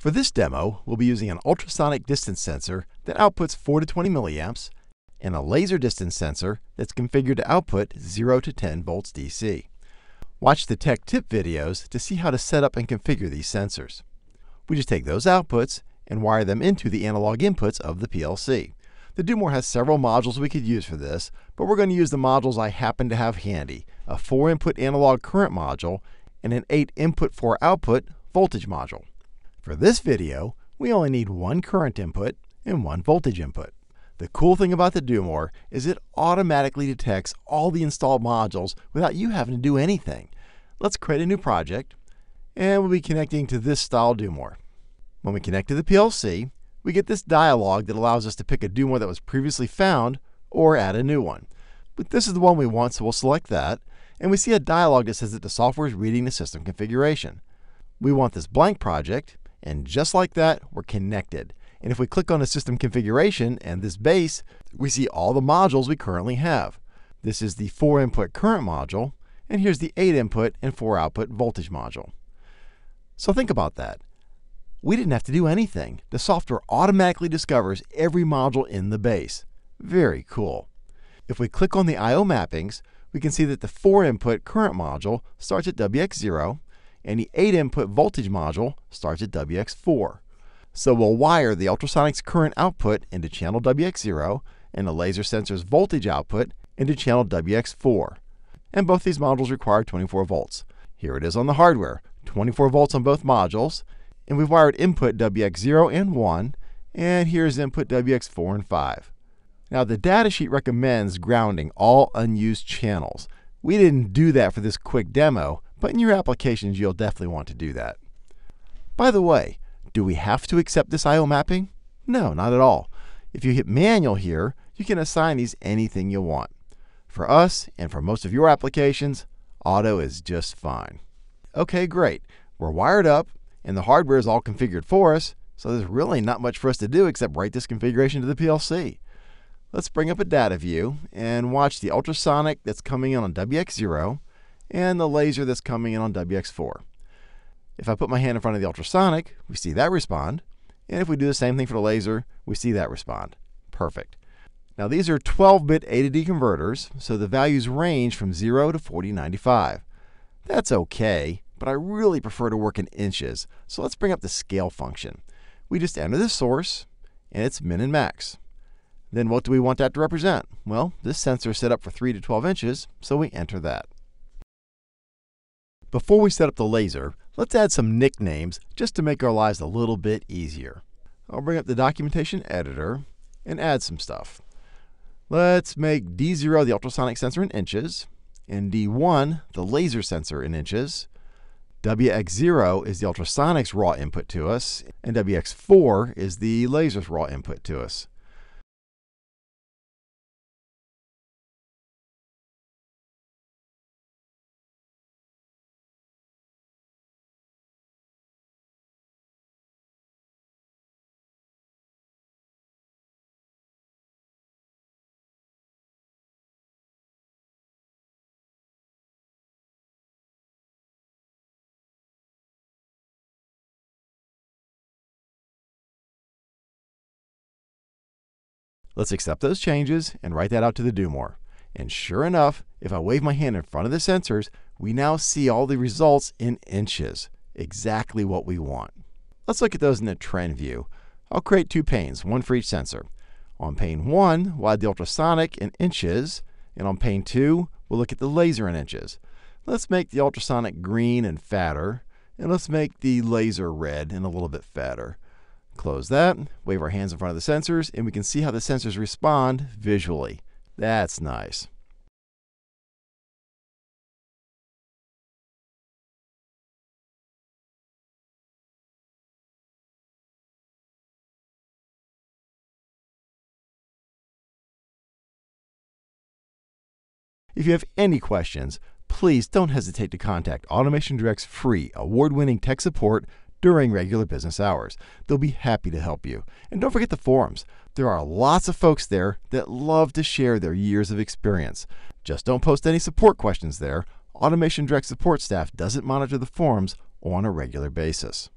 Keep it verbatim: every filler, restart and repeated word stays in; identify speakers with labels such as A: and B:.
A: For this demo, we'll be using an ultrasonic distance sensor that outputs four to twenty milliamps and a laser distance sensor that's configured to output zero to ten volts D C. Watch the tech tip videos to see how to set up and configure these sensors. We just take those outputs and wire them into the analog inputs of the P L C. The Do-more has several modules we could use for this, but we're going to use the modules I happen to have handy, a four input analog current module and an eight input four output voltage module. For this video, we only need one current input and one voltage input. The cool thing about the Do-more is it automatically detects all the installed modules without you having to do anything. Let's create a new project, and we'll be connecting to this style Do-more. When we connect to the P L C, we get this dialog that allows us to pick a Do-more that was previously found or add a new one. But this is the one we want, so we'll select that, and we see a dialog that says that the software is reading the system configuration. We want this blank project, and just like that, we're connected. And if we click on the system configuration and this base, we see all the modules we currently have. This is the four input current module, and here's the eight input and four output voltage module. So think about that. We didn't have to do anything. The software automatically discovers every module in the base. Very cool. If we click on the I O mappings, we can see that the four input current module starts at W X zero, and the eight input voltage module starts at W X four. So we'll wire the ultrasonic's current output into channel W X zero and the laser sensor's voltage output into channel W X four. And both these modules require twenty-four volts. Here it is on the hardware, twenty-four volts on both modules, and we've wired input W X zero and one, and here's input W X four and five. Now the datasheet recommends grounding all unused channels. We didn't do that for this quick demo, but in your applications you'll definitely want to do that. By the way, do we have to accept this I O mapping? No, not at all. If you hit manual here, you can assign these anything you want. For us, and for most of your applications, auto is just fine. Okay, great. We're wired up, and the hardware is all configured for us, so there's really not much for us to do except write this configuration to the P L C. Let's bring up a data view and watch the ultrasonic that's coming in on W X zero and the laser that's coming in on W X four. If I put my hand in front of the ultrasonic, we see that respond. And if we do the same thing for the laser, we see that respond. Perfect. Now these are twelve bit A to D converters, so the values range from zero to forty ninety-five. That's okay, but I really prefer to work in inches, so let's bring up the scale function. We just enter the source, and it's min and max. Then what do we want that to represent? Well, this sensor is set up for three to twelve inches, so we enter that. Before we set up the laser, let's add some nicknames just to make our lives a little bit easier. I'll bring up the documentation editor and add some stuff. Let's make D zero the ultrasonic sensor in inches, and D one the laser sensor in inches. W X zero is the ultrasonic's raw input to us, and W X four is the laser's raw input to us. Let's accept those changes and write that out to the Do-more. And sure enough, if I wave my hand in front of the sensors, we now see all the results in inches. Exactly what we want. Let's look at those in a trend view. I'll create two panes, one for each sensor. On pane one, we'll add the ultrasonic in inches, and on pane two, we'll look at the laser in inches. Let's make the ultrasonic green and fatter, and let's make the laser red and a little bit fatter. Close that, wave our hands in front of the sensors, and we can see how the sensors respond visually. That's nice. If you have any questions, please don't hesitate to contact Automation Direct's free, award-winning tech support during regular business hours. They'll be happy to help you. And don't forget the forums. There are lots of folks there that love to share their years of experience. Just don't post any support questions there. Automation Direct support staff doesn't monitor the forums on a regular basis.